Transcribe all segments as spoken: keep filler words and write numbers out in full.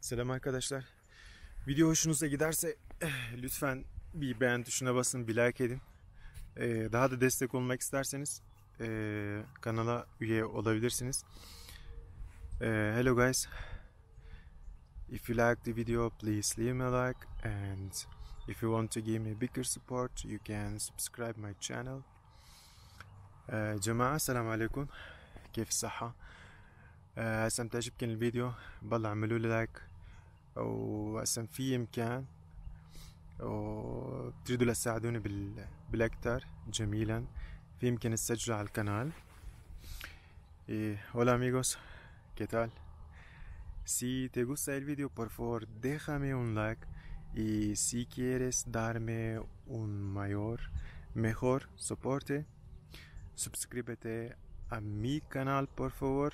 Selam arkadaşlar. Video hoşunuza giderse lütfen bir beğen tuşuna basın, bir like edin. Ee, daha da destek olmak isterseniz e, kanala üye olabilirsiniz. Ee, hello guys. If you like the video, please leave me a like, and if you want to give me bigger support, you can subscribe my channel. جماعة السلام عليكم، كيف الصحة؟ هسه متعجبكم الفيديو بالله اعملوا لي لايك، وهسه في امكان وبتريدوا تساعدوني بالاكثر جميلا في امكان تسجلوا على القناة. Hola amigos, ¿qué tal? Si te gusta el video, por favor déjame un like, y si quieres darme un mayor, mejor soporte, suscríbete a mi canal por favor.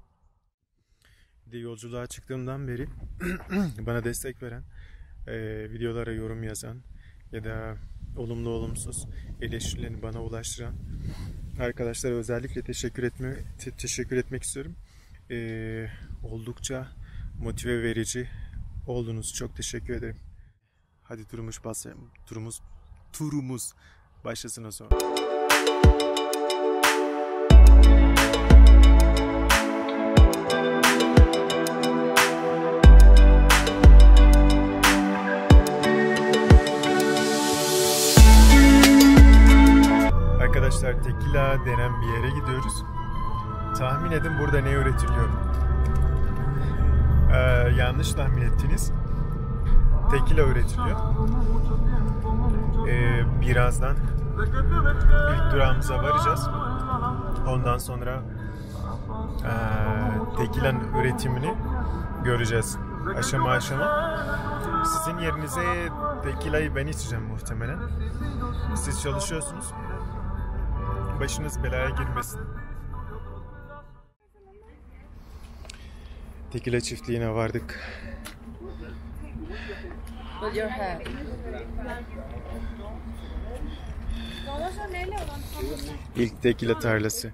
De yolculuğa çıktığımdan beri bana destek veren, e, videolara yorum yazan ya da olumlu olumsuz eleştirilerini bana ulaştıran arkadaşlara özellikle teşekkür etme te teşekkür etmek istiyorum. E, oldukça motive verici oldunuz. Çok teşekkür ederim. Hadi turumuz turumuz turumuz başlasın o zaman. Arkadaşlar, Tequila denen bir yere gidiyoruz. Tahmin edin burada ne üretiliyor? Ee, yanlış tahmin ettiniz. Tequila üretiliyor. Ee, birazdan ilk durağımıza varacağız. Ondan sonra e, tequila'nın üretimini göreceğiz aşama aşama. Sizin yerinize tequila'yı ben içeceğim muhtemelen. Siz çalışıyorsunuz. Başınız belaya girmesin. Tequila çiftliğine vardık. İlk tequila tarlası.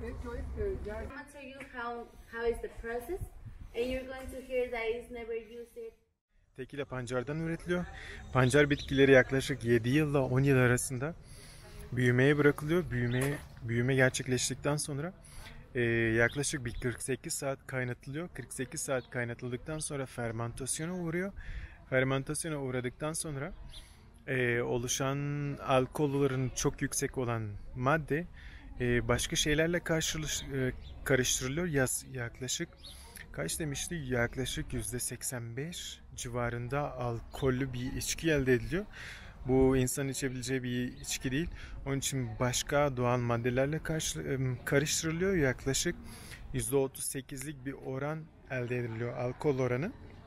Tequila pancardan üretiliyor. Pancar bitkileri yaklaşık yedi yılla on yıl arasında büyümeye bırakılıyor. Büyüme büyüme gerçekleştikten sonra e, yaklaşık bir kırk sekiz saat kaynatılıyor. kırk sekiz saat kaynatıldıktan sonra fermentasyona uğruyor. Fermentasyona uğradıktan sonra e, oluşan alkollerin çok yüksek olan madde e, başka şeylerle karşılış, e, karıştırılıyor. Yaz, yaklaşık kaç demişti? Yaklaşık yüzde seksen beş civarında alkollü bir içki elde ediliyor. Bu insan içebileceği bir içki değil. Onun için başka doğal maddelerle karıştırılıyor. Yaklaşık yüzde otuz sekizlik bir oran elde ediliyor, alkol oranı.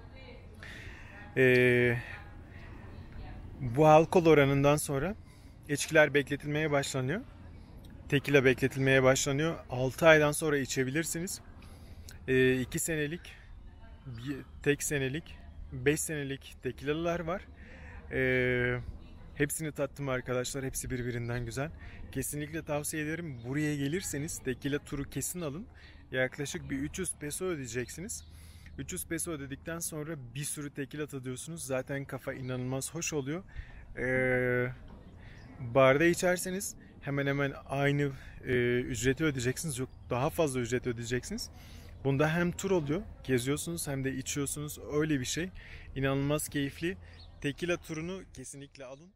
Ee, bu alkol oranından sonra içkiler bekletilmeye başlanıyor. Tequila bekletilmeye başlanıyor. altı aydan sonra içebilirsiniz. Ee, iki senelik, bir, tek senelik, beş senelik tequilalar var. Ee, Hepsini tattım arkadaşlar. Hepsi birbirinden güzel. Kesinlikle tavsiye ederim. Buraya gelirseniz tequila turu kesin alın. Yaklaşık bir üç yüz peso ödeyeceksiniz. üç yüz peso ödedikten sonra bir sürü tequila tadıyorsunuz. Zaten kafa inanılmaz hoş oluyor. Ee, barda içerseniz hemen hemen aynı e, ücreti ödeyeceksiniz. Yok, daha fazla ücret ödeyeceksiniz. Bunda hem tur oluyor, geziyorsunuz, hem de içiyorsunuz. Öyle bir şey. İnanılmaz keyifli. Tequila turunu kesinlikle alın.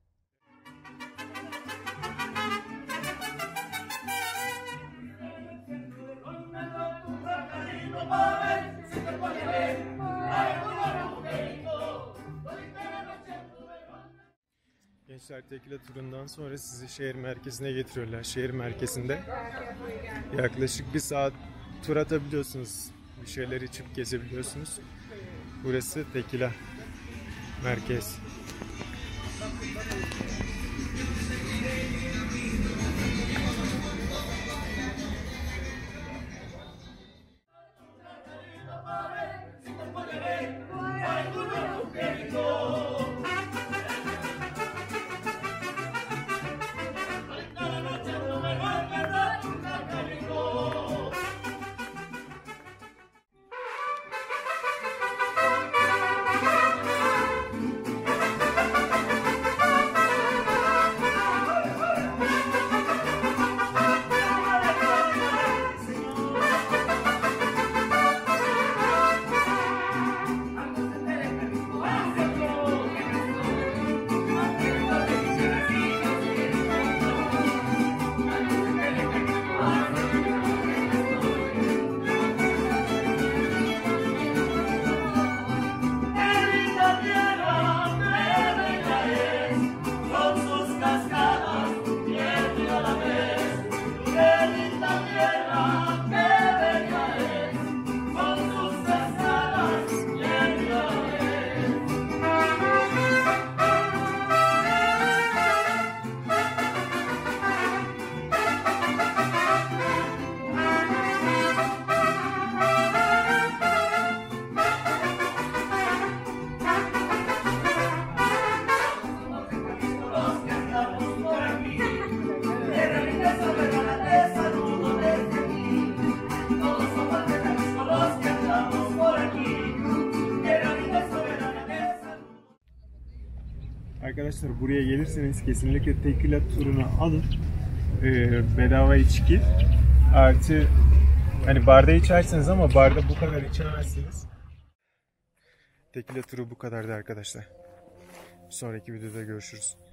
Gençler, tequila turundan sonra sizi şehir merkezine getiriyorlar. Şehir merkezinde yaklaşık bir saat tur atabiliyorsunuz. Bir şeyler içip gezebiliyorsunuz. Burası tequila merkez. Arkadaşlar buraya gelirseniz kesinlikle tequila turunu alın. Ee, bedava içki. Artı hani barda içersiniz ama barda bu kadar içemezsiniz. Tequila turu bu kadardı arkadaşlar. Bir sonraki videoda görüşürüz.